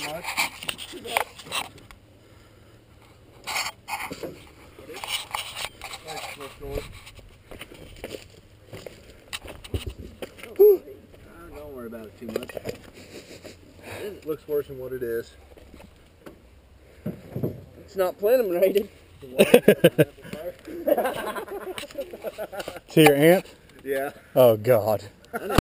much. Don't worry about it too much. It looks worse than what it is. It's not plenum rated. See your ant? Yeah. Oh God.